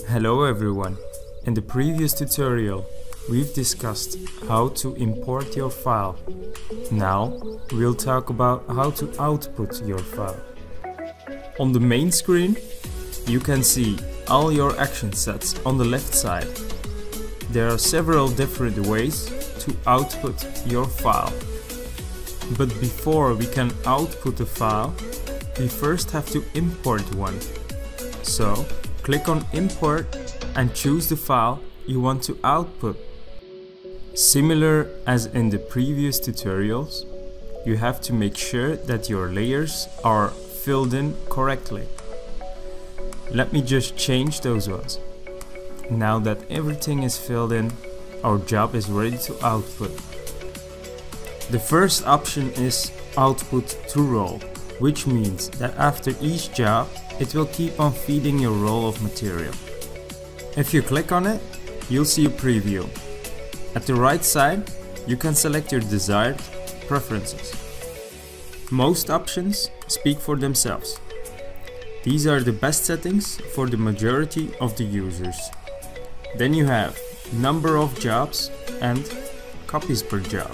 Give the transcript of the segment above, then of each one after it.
Hello everyone. In the previous tutorial, we've discussed how to import your file. Now, we'll talk about how to output your file. On the main screen, you can see all your action sets on the left side. There are several different ways to output your file. But before we can output a file, we first have to import one. So, click on Import and choose the file you want to output. Similar as in the previous tutorials, you have to make sure that your layers are filled in correctly. Let me just change those ones. Now that everything is filled in, our job is ready to output. The first option is Output to Roll, which means that after each job, it will keep on feeding your roll of material. If you click on it, you'll see a preview. At the right side, you can select your desired preferences. Most options speak for themselves. These are the best settings for the majority of the users. Then you have number of jobs and copies per job.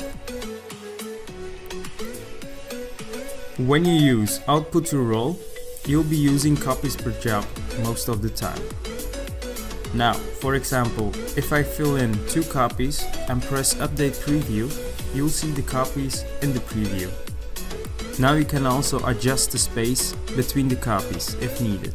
When you use Output to Roll, you'll be using copies per job most of the time. Now, for example, if I fill in 2 copies and press Update Preview, you'll see the copies in the preview. Now you can also adjust the space between the copies if needed.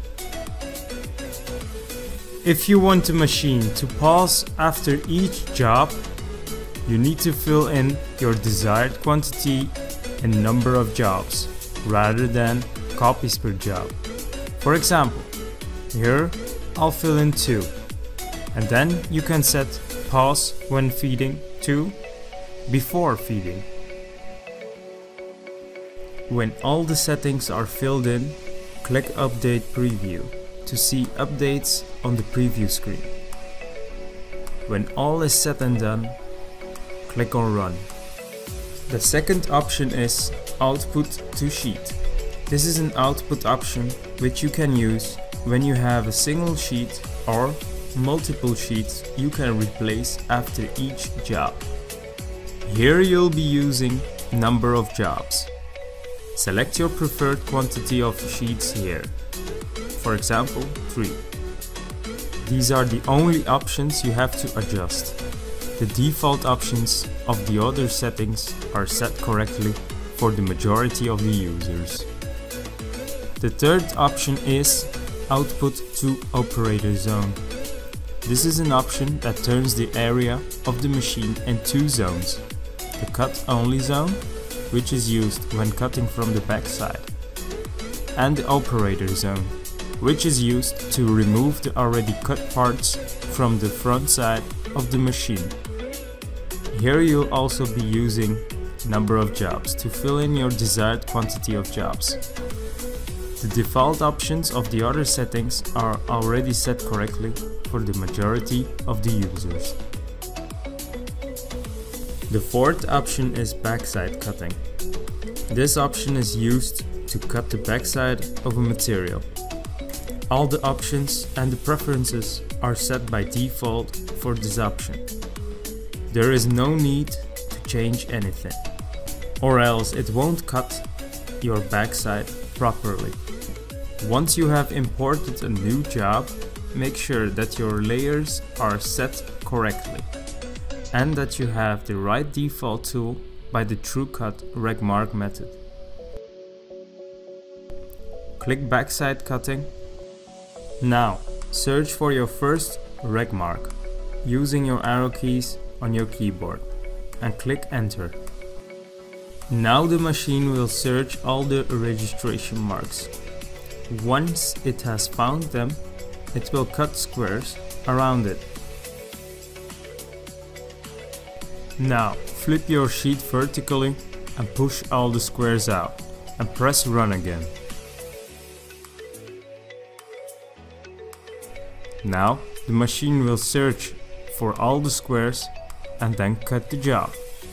If you want the machine to pause after each job, you need to fill in your desired quantity and number of jobs rather than copies per job. For example, here I'll fill in 2, and then you can set pause when feeding to before feeding. When all the settings are filled in, click Update Preview to see updates on the preview screen. When all is set and done, click on Run. The second option is Output to Sheet. This is an output option which you can use when you have a single sheet or multiple sheets you can replace after each job. Here you'll be using number of jobs. Select your preferred quantity of sheets here. For example, 3. These are the only options you have to adjust. The default options of the other settings are set correctly for the majority of the users. The third option is Output to Operator Zone. This is an option that turns the area of the machine in 2 zones. The Cut Only zone, which is used when cutting from the backside, and the Operator zone, which is used to remove the already cut parts from the front side of the machine. Here you'll also be using number of jobs to fill in your desired quantity of jobs. The default options of the other settings are already set correctly for the majority of the users. The fourth option is backside cutting. This option is used to cut the backside of a material. All the options and the preferences are set by default for this option. There is no need to change anything, or else it won't cut your backside properly. Once you have imported a new job, make sure that your layers are set correctly and that you have the right default tool by the TrueCut regmark method. Click Backside Cutting. Now, search for your first regmark using your arrow keys on your keyboard and click Enter. Now the machine will search all the registration marks. Once it has found them, it will cut squares around it. Now, flip your sheet vertically and push all the squares out and press Run again. Now, the machine will search for all the squares and then cut the job.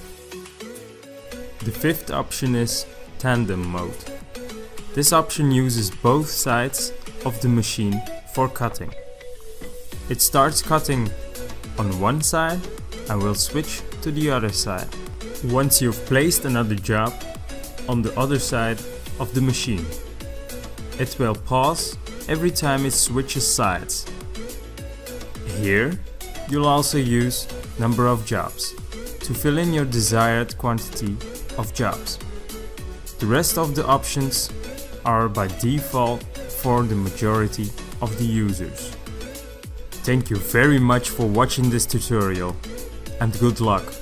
The fifth option is Tandem mode. This option uses both sides of the machine for cutting. It starts cutting on one side and will switch to the other side. Once you've placed another job on the other side of the machine, it will pause every time it switches sides. Here, you'll also use number of jobs to fill in your desired quantity of jobs. The rest of the options are by default for the majority of the users. Thank you very much for watching this tutorial, and good luck!